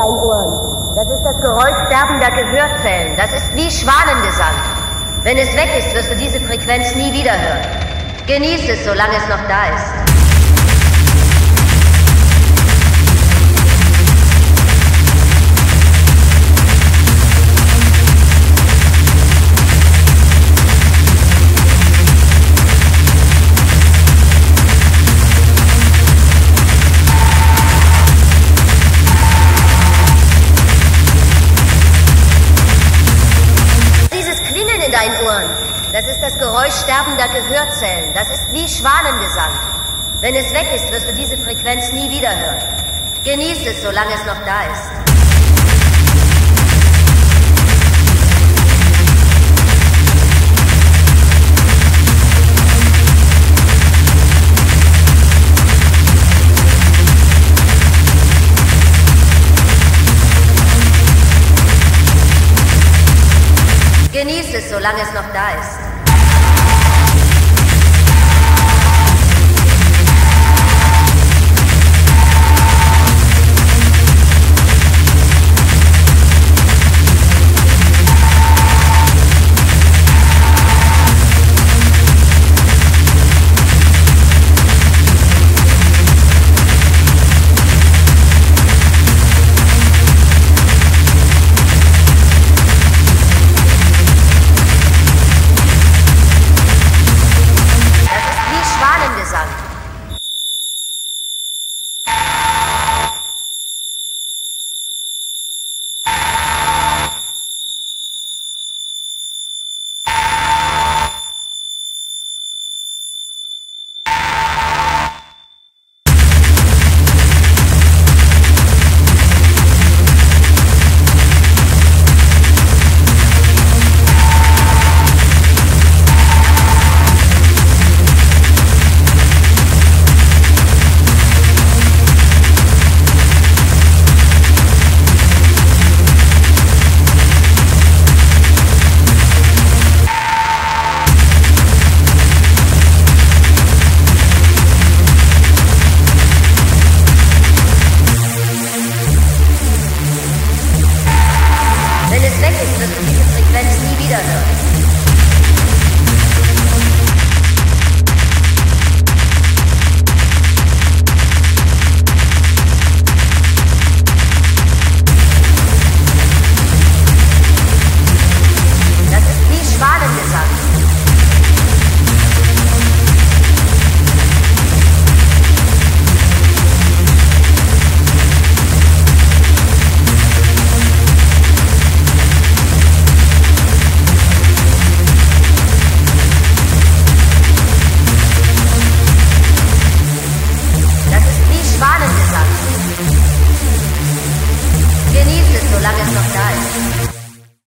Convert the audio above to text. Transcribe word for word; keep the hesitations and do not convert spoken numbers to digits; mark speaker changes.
Speaker 1: deinen Ohren. Das ist das Geräusch sterbender Gehörzellen. Das ist wie Schwanengesang. Wenn es weg ist, wirst du diese Frequenz nie wieder hören. Genieß es, solange es noch da ist. Das ist das Geräusch sterbender Gehörzellen. Das ist wie Schwanengesang. Wenn es weg ist, wirst du diese Frequenz nie wieder hören. Genieß es, solange es noch da ist. Genieß es, solange es noch da ist.